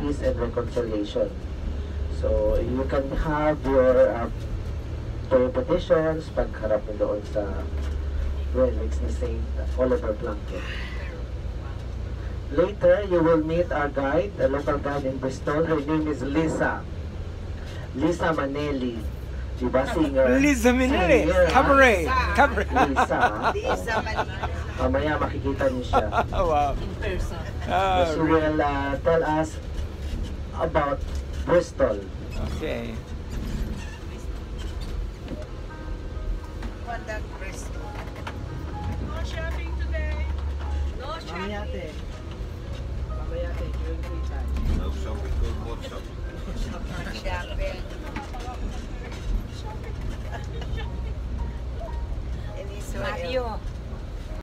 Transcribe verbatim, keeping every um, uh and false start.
Peace and Reconciliation. So, you can have your uh, prayer petitions pagharap mo doon sa relics ni Saint Oliver Blanco. Later, you will meet our guide, a local guide in Bristol. Her name is Lisa. Lisa Manelli. Diba, singer? Lisa Manelli. Singer, Cabaret. ha? Cabaret. Lisa. Lisa Manelli. Mamaya makikita niyo siya. Wow. In person. Ah, She will uh, tell us about Bristol. okay. What the Bristol? No shopping today. No Mamaya shopping. ate. Mamaya ate, during free time. Shopping.